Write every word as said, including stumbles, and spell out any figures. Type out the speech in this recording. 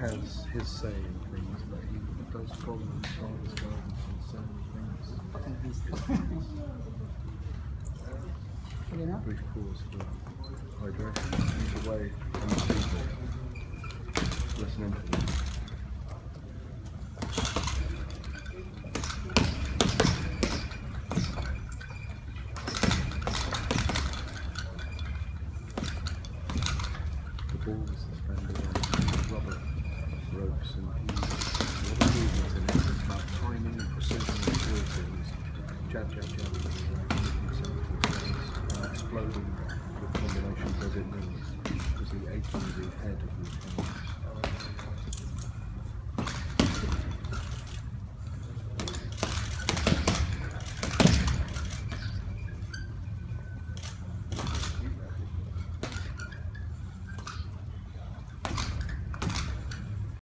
has his say in things, but he does follow his father's guidance in so many things. I think he's you know? Brief pause for hydration. He's away from the people listening.